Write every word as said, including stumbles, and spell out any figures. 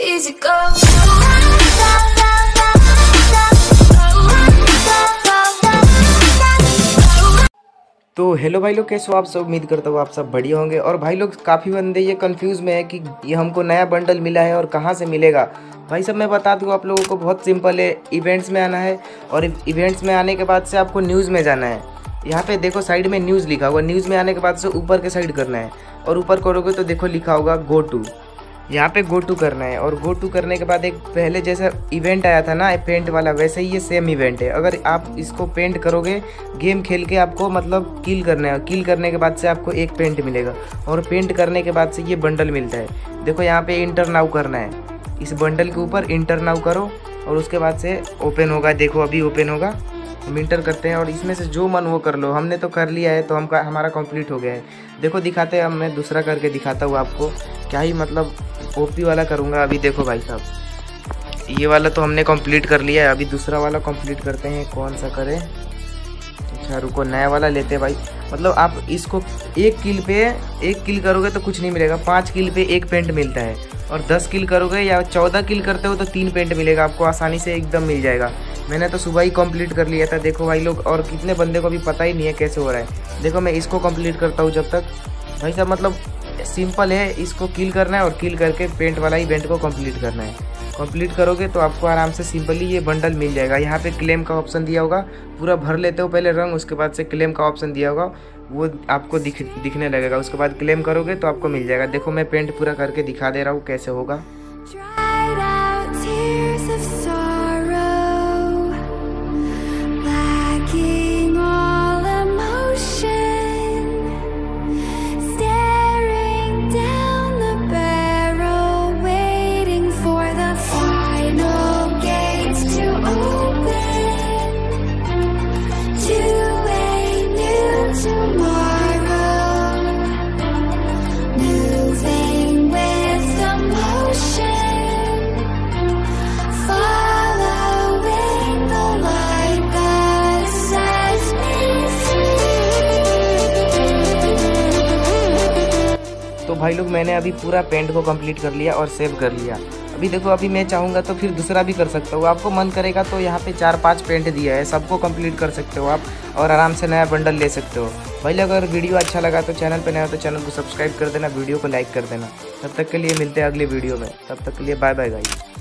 easy go. तो hello भाई लोग, कैसे हो आप सब। उम्मीद करता हूँ आप सब बढ़िया होंगे। और भाई लोग काफ़ी बंदे ये कंफ्यूज में है कि ये हमको नया बंडल मिला है और कहाँ से मिलेगा। भाई सब मैं बता दूँ आप लोगों को, बहुत सिंपल है। इवेंट्स में आना है और इवेंट्स में आने के बाद से आपको न्यूज़ में जाना है। यहाँ पे देखो साइड में न्यूज़ लिखा हुआ, न्यूज़ में आने के बाद से ऊपर के साइड करना है और ऊपर करोगे तो देखो लिखा होगा गो टू। यहाँ पे गो टू करना है और गो टू करने के बाद एक पहले जैसा इवेंट आया था ना पेंट वाला, वैसे ही ये सेम इवेंट है। अगर आप इसको पेंट करोगे गेम खेल के, आपको मतलब किल करना है। किल करने के बाद से आपको एक पेंट मिलेगा और पेंट करने के बाद से ये बंडल मिलता है। देखो यहाँ पे इंटर नाउ करना है, इस बंडल के ऊपर इंटर नाउ करो और उसके बाद से ओपन होगा। देखो अभी ओपन होगा, हम इंटर करते हैं और इसमें से जो मन वो कर लो। हमने तो कर लिया है तो हम हमारा कंप्लीट हो गया है। देखो दिखाते हैं, अब मैं दूसरा करके दिखाता हूँ आपको। क्या ही मतलब ओपी वाला करूँगा अभी। देखो भाई साहब, ये वाला तो हमने कंप्लीट कर लिया है, अभी दूसरा वाला कंप्लीट करते हैं। कौन सा करें? अच्छा रुको, नया वाला लेते हैं भाई। मतलब आप इसको एक किल पे एक किल करोगे तो कुछ नहीं मिलेगा, पाँच किल पे एक पेंट मिलता है और दस किल करोगे या चौदह किल करते हो तो तीन पेंट मिलेगा आपको, आसानी से एकदम मिल जाएगा। मैंने तो सुबह ही कंप्लीट कर लिया था। देखो भाई लोग, और कितने बंदे को भी पता ही नहीं है कैसे हो रहा है। देखो मैं इसको कंप्लीट करता हूँ जब तक। भाई साहब मतलब सिंपल है, इसको किल करना है और किल करके पेंट वाला इवेंट को कंप्लीट करना है। कंप्लीट करोगे तो आपको आराम से सिंपली ये बंडल मिल जाएगा। यहाँ पे क्लेम का ऑप्शन दिया होगा, पूरा भर लेते हो पहले रंग, उसके बाद से क्लेम का ऑप्शन दिया होगा, वो आपको दिख दिखने लगेगा। उसके बाद क्लेम करोगे तो आपको मिल जाएगा। देखो मैं पेंट पूरा करके दिखा दे रहा हूँ कैसे होगा। तो भाई लोग मैंने अभी पूरा पेंट को कंप्लीट कर लिया और सेव कर लिया। अभी देखो अभी मैं चाहूँगा तो फिर दूसरा भी कर सकता हूँ। आपको मन करेगा तो यहाँ पे चार पांच पेंट दिया है, सबको कंप्लीट कर सकते हो आप और आराम से नया बंडल ले सकते हो। भाई अगर वीडियो अच्छा लगा तो चैनल पे नया हो तो चैनल को सब्सक्राइब कर देना, वीडियो को लाइक कर देना। तब तक के लिए मिलते हैं अगले वीडियो में, तब तक के लिए बाय बाय गाइस।